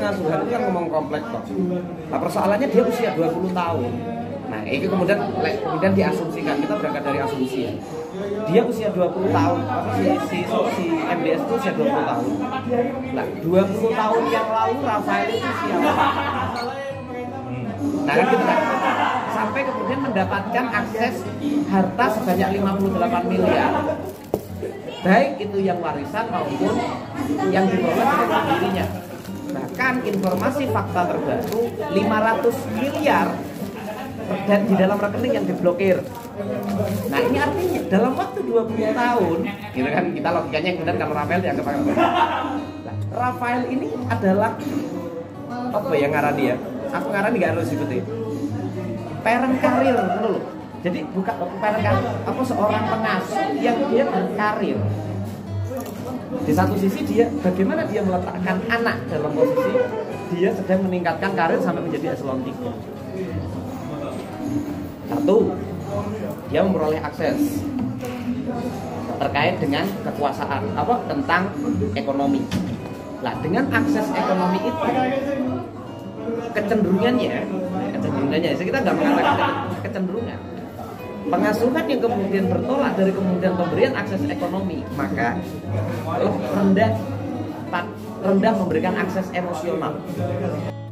pengasuhan itu kan ngomong kompleks kok. Nah, persoalannya dia usia 20 tahun. Nah, ini kemudian diasumsikan, kita berangkat dari asumsi ya. Dia usia 20 tahun, si MDS itu usia 20 tahun. Nah, 20 tahun yang lalu Rafael itu siapa? Nah, kan gitu kan. Sampai kemudian mendapatkan akses harta sebanyak 58 miliar. Baik itu yang warisan maupun yang diperoleh oleh dirinya. Bahkan informasi fakta terbaru 500 miliar dan di dalam rekening yang diblokir. Nah, ini artinya dalam waktu 20 tahun, gitu kan, kita logikanya kemudian kalau Rafael dianggap apa? Nah, Rafael ini adalah apa yang ngarani ya? Aku ngarani gak harus sebut itu. Parent karir, loh. Jadi bukan parent karir, apa seorang pengasuh yang dia berkarir. Di satu sisi dia bagaimana dia meletakkan anak dalam posisi dia sedang meningkatkan karir sampai menjadi eselon 3. Satu, dia memperoleh akses terkait dengan kekuasaan tentang ekonomi. Nah, dengan akses ekonomi itu kecenderungannya kita nggak mengatakan kecenderungan pengasuhan yang kemudian bertolak dari kemudian pemberian akses ekonomi, maka rendah memberikan akses emosional.